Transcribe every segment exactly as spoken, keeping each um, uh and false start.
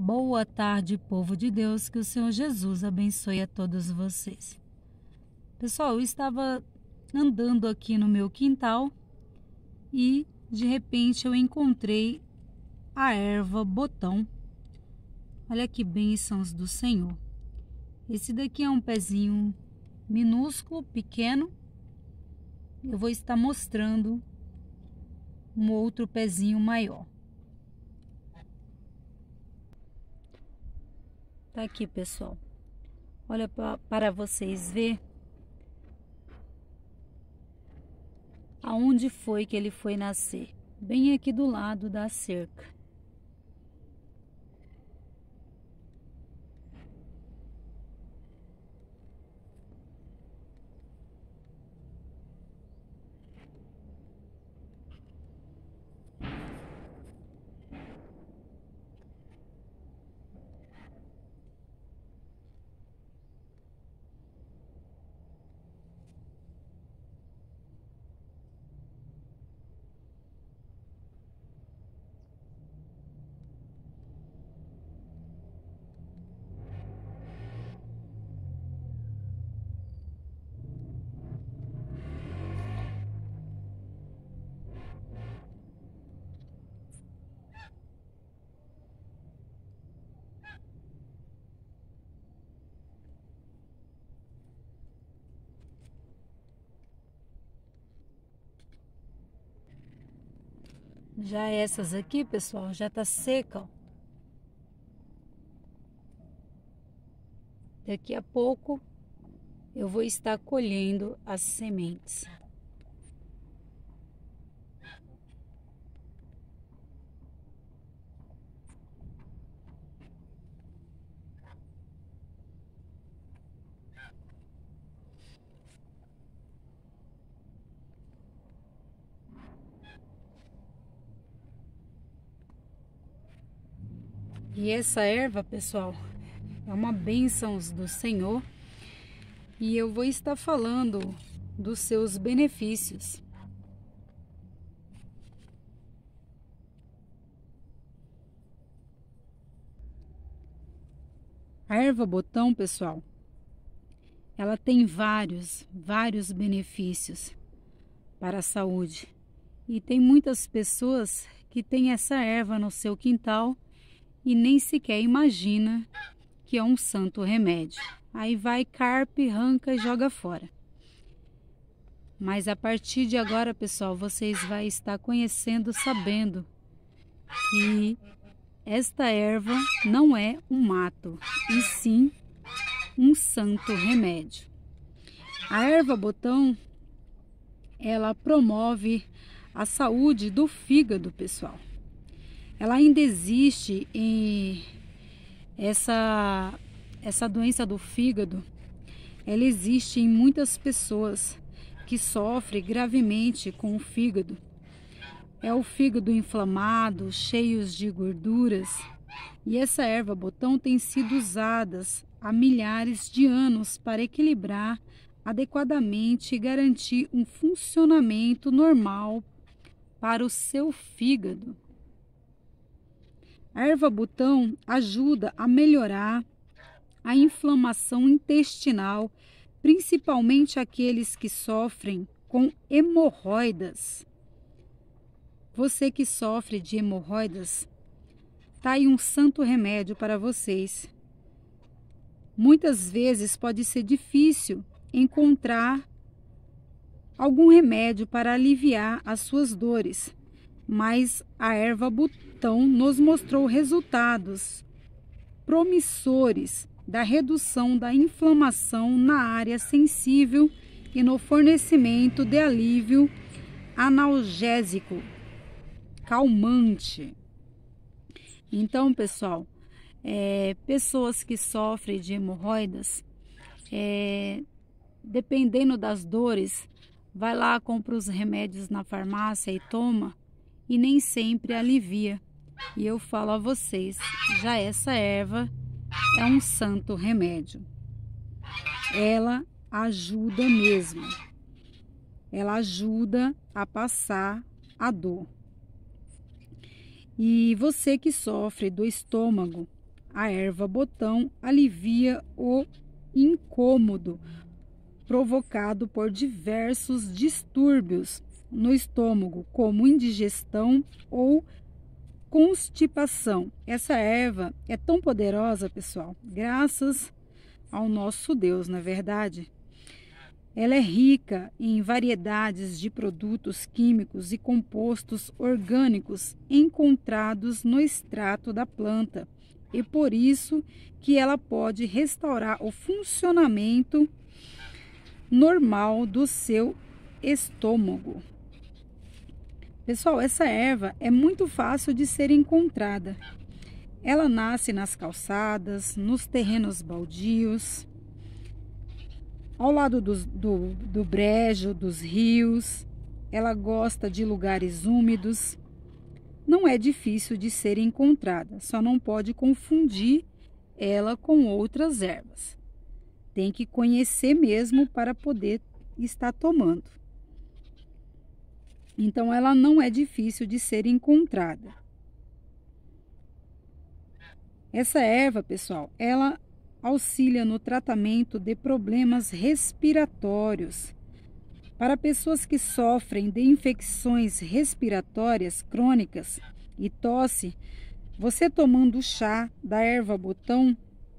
Boa tarde, povo de Deus, que o Senhor Jesus abençoe a todos vocês. Pessoal, eu estava andando aqui no meu quintal e de repente eu encontrei a erva botão. Olha que bênçãos do Senhor. Esse daqui é um pezinho minúsculo, pequeno. Eu vou estar mostrando um outro pezinho maior. Tá aqui, pessoal. Olha pra, para vocês ver aonde foi que ele foi nascer. Bem aqui do lado da cerca. Já essas aqui, pessoal, já tá seca, ó. Daqui a pouco eu vou estar colhendo as sementes. E essa erva, pessoal, é uma bênção do Senhor. E eu vou estar falando dos seus benefícios. A erva botão, pessoal, ela tem vários, vários benefícios para a saúde. E tem muitas pessoas que têm essa erva no seu quintal e nem sequer imagina que é um santo remédio. Aí vai, carpe, arranca e joga fora. Mas a partir de agora, pessoal, vocês vão estar conhecendo, sabendo que esta erva não é um mato, e sim um santo remédio. A erva botão, ela promove a saúde do fígado, pessoal. Ela ainda existe em essa, essa doença do fígado. Ela existe em muitas pessoas que sofrem gravemente com o fígado. É o fígado inflamado, cheios de gorduras. E essa erva botão tem sido usada há milhares de anos para equilibrar adequadamente e garantir um funcionamento normal para o seu fígado. A erva botão ajuda a melhorar a inflamação intestinal, principalmente aqueles que sofrem com hemorroidas. Você que sofre de hemorroidas, tá aí um santo remédio para vocês. Muitas vezes pode ser difícil encontrar algum remédio para aliviar as suas dores, mas a erva botão nos mostrou resultados promissores da redução da inflamação na área sensível e no fornecimento de alívio analgésico, calmante. Então, pessoal, é, pessoas que sofrem de hemorroidas, é, dependendo das dores, vai lá, compra os remédios na farmácia e toma, e nem sempre alivia. E eu falo a vocês, já essa erva é um santo remédio. Ela ajuda mesmo. Ela ajuda a passar a dor. E você que sofre do estômago A erva botão alivia o incômodo provocado por diversos distúrbios no estômago, como indigestão ou constipação. Essa erva é tão poderosa, pessoal, graças ao nosso Deus, na verdade. Ela é rica em variedades de produtos químicos e compostos orgânicos encontrados no extrato da planta, e por isso que ela pode restaurar o funcionamento normal do seu estômago. Pessoal, essa erva é muito fácil de ser encontrada. Ela nasce nas calçadas, nos terrenos baldios, ao lado do, do, do brejo, dos rios. Ela gosta de lugares úmidos. Não é difícil de ser encontrada, só não pode confundir ela com outras ervas. Tem que conhecer mesmo para poder estar tomando. Então, ela não é difícil de ser encontrada. Essa erva, pessoal, ela auxilia no tratamento de problemas respiratórios. Para pessoas que sofrem de infecções respiratórias crônicas e tosse, você tomando o chá da erva botão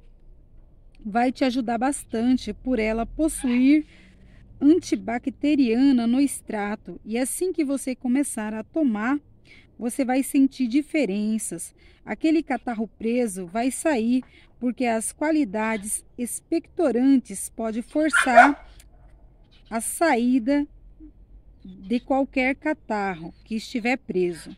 vai te ajudar bastante, por ela possuir antibacteriana no extrato, e assim que você começar a tomar, você vai sentir diferenças. Aquele catarro preso vai sair, porque as qualidades expectorantes podem forçar a saída de qualquer catarro que estiver preso.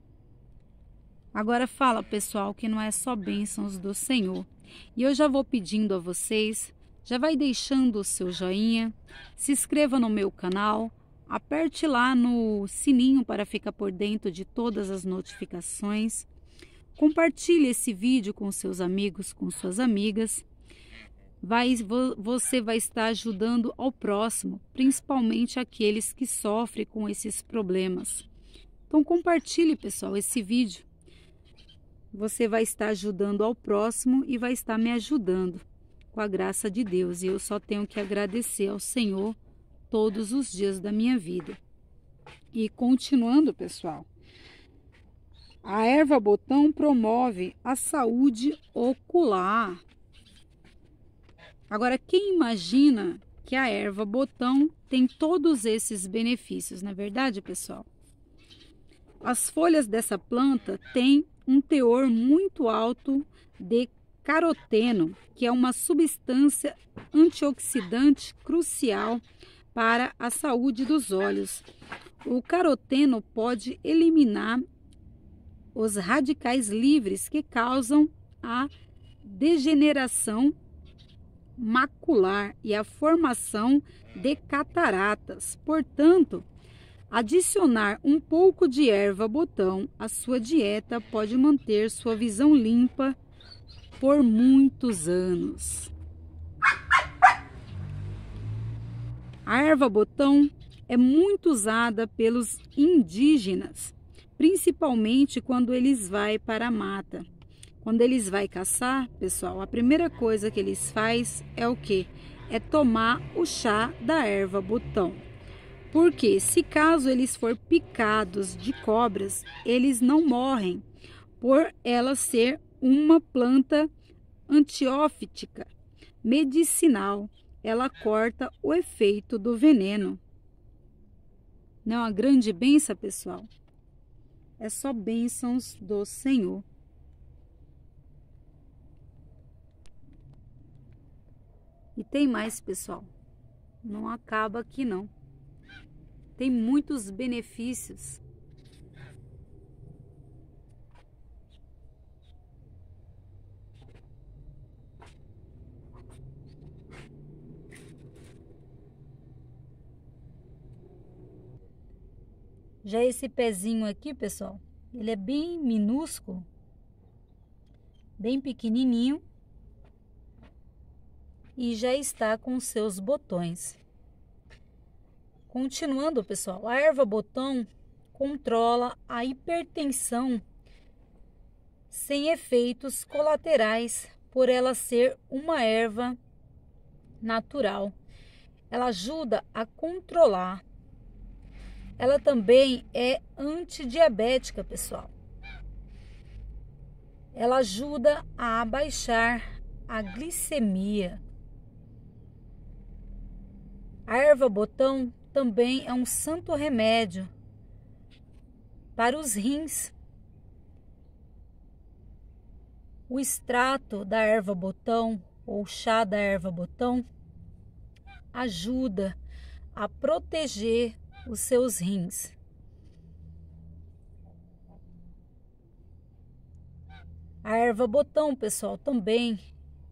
Agora fala, pessoal, que não é só bênçãos do Senhor. E eu já vou pedindo a vocês, já vai deixando o seu joinha, se inscreva no meu canal, aperte lá no sininho para ficar por dentro de todas as notificações. Compartilhe esse vídeo com seus amigos, com suas amigas. Vai, você vai estar ajudando ao próximo, principalmente aqueles que sofrem com esses problemas. Então compartilhe, pessoal, esse vídeo. Você vai estar ajudando ao próximo e vai estar me ajudando com a graça de Deus. E eu só tenho que agradecer ao Senhor todos os dias da minha vida. E continuando, pessoal, a erva botão promove a saúde ocular. Agora, quem imagina que a erva botão tem todos esses benefícios, não é verdade, pessoal? As folhas dessa planta têm um teor muito alto de caroteno, que é uma substância antioxidante crucial para a saúde dos olhos. O caroteno pode eliminar os radicais livres que causam a degeneração macular e a formação de cataratas. Portanto, adicionar um pouco de erva botão à sua dieta pode manter sua visão limpa por muitos anos. A erva botão é muito usada pelos indígenas, principalmente quando eles vão para a mata. Quando eles vão caçar, pessoal, a primeira coisa que eles fazem é o quê? É tomar o chá da erva botão. Porque se caso eles for picados de cobras, eles não morrem, por ela ser uma planta antiófitica, medicinal. Ela corta o efeito do veneno. Não é uma grande bênção, pessoal? É só bênçãos do Senhor. E tem mais, pessoal. Não acaba aqui, não. Tem muitos benefícios. Já esse pezinho aqui, pessoal, ele é bem minúsculo, bem pequenininho, e já está com seus botões. Continuando, pessoal, a erva botão controla a hipertensão sem efeitos colaterais, por ela ser uma erva natural. Ela ajuda a controlar. Ela também é antidiabética, pessoal. Ela ajuda a abaixar a glicemia. A erva botão também é um santo remédio para os rins. O extrato da erva botão ou chá da erva botão ajuda a proteger os seus rins. A erva botão, pessoal, também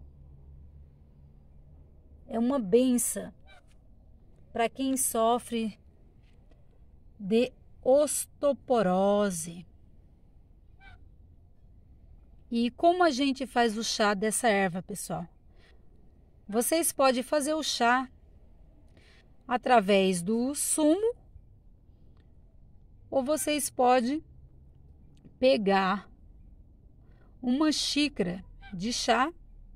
é uma benção para quem sofre de osteoporose. E como a gente faz o chá dessa erva, pessoal? Vocês podem fazer o chá através do sumo, ou vocês podem pegar uma xícara de chá,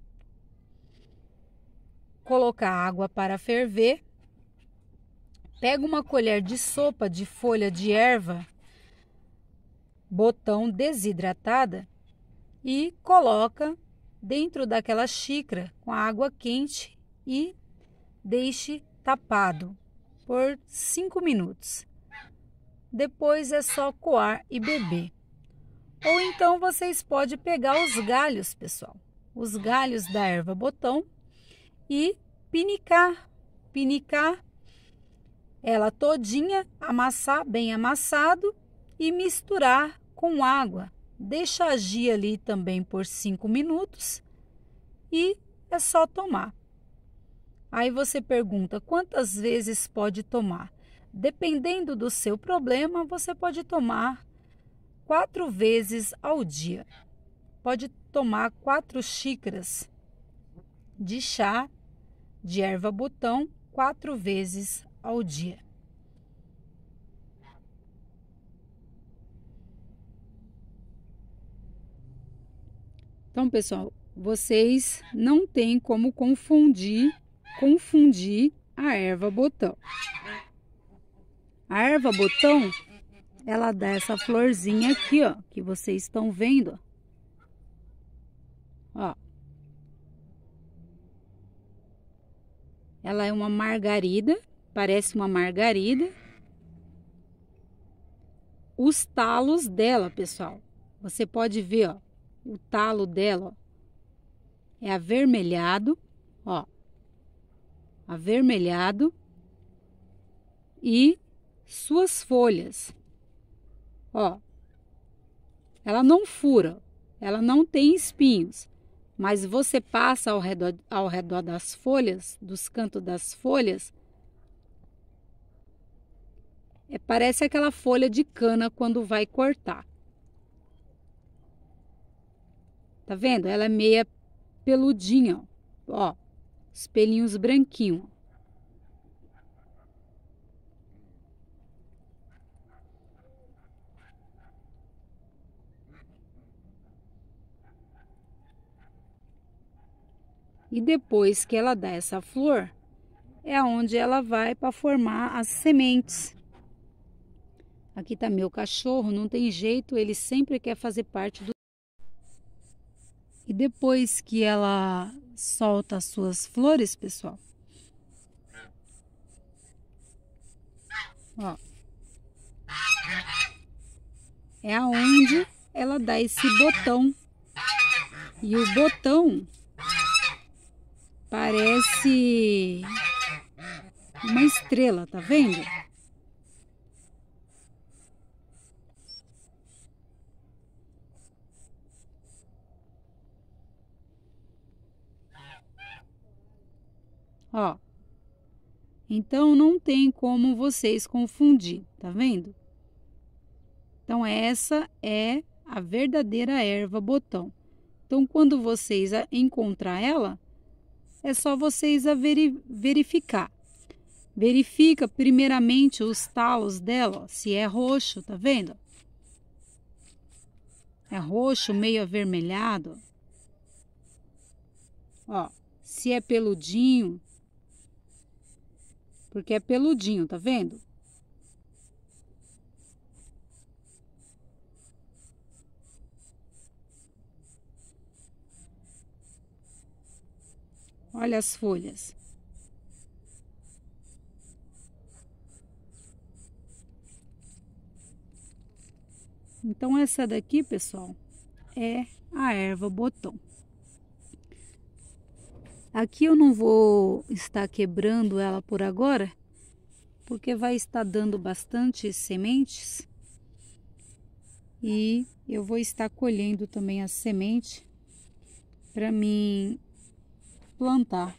colocar água para ferver, pega uma colher de sopa de folha de erva botão desidratada e coloca dentro daquela xícara com a água quente e deixe tapado por cinco minutos. Depois é só coar e beber. Ou então vocês podem pegar os galhos, pessoal, os galhos da erva botão e pinicar, pinicar ela todinha, amassar bem amassado e misturar com água. Deixa agir ali também por cinco minutos e é só tomar. Aí você pergunta quantas vezes pode tomar? Dependendo do seu problema, você pode tomar quatro vezes ao dia. Pode tomar quatro xícaras de chá de erva botão quatro vezes ao dia. Então, pessoal, vocês não têm como confundir, confundir a erva botão. A erva botão, ela dá essa florzinha aqui, ó, que vocês estão vendo, ó. Ela é uma margarida, parece uma margarida. Os talos dela, pessoal, você pode ver, ó. O talo dela, ó, é avermelhado, ó, avermelhado, e suas folhas, ó, ela não fura, ela não tem espinhos, mas você passa ao redor, ao redor das folhas, dos cantos das folhas, é, parece aquela folha de cana quando vai cortar. Tá vendo? Ela é meia peludinha, ó, os pelinhos branquinhos. E depois que ela dá essa flor, é onde ela vai para formar as sementes. Aqui tá meu cachorro, não tem jeito, ele sempre quer fazer parte do... E depois que ela solta as suas flores, pessoal, ó, é aonde ela dá esse botão. E o botão parece uma estrela, tá vendo? Ó, então não tem como vocês confundir, tá vendo? Então essa é a verdadeira erva botão. Então quando vocês encontrar ela, é só vocês a veri verificar. Verifica primeiramente os talos dela, ó, se é roxo, tá vendo? é roxo, meio avermelhado. Ó, se é peludinho, porque é peludinho, tá vendo? Olha as folhas. Então, essa daqui, pessoal, é a erva botão. Aqui eu não vou estar quebrando ela por agora, porque vai estar dando bastante sementes. E eu vou estar colhendo também as sementes para mim plantar.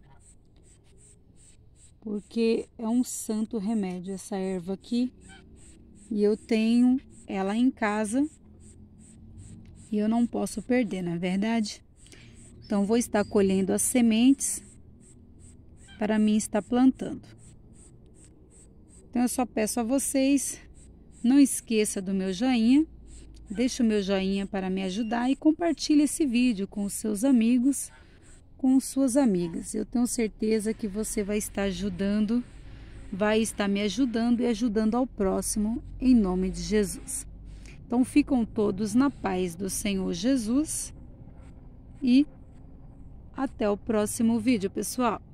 Porque é um santo remédio essa erva aqui. E eu tenho ela em casa e eu não posso perder, não é verdade? Então, vou estar colhendo as sementes para mim estar plantando. Então, eu só peço a vocês, não esqueça do meu joinha, deixa o meu joinha para me ajudar e compartilhe esse vídeo com os seus amigos, com suas amigas. Eu tenho certeza que você vai estar ajudando, vai estar me ajudando e ajudando ao próximo, em nome de Jesus. Então, ficam todos na paz do Senhor Jesus e até o próximo vídeo, pessoal.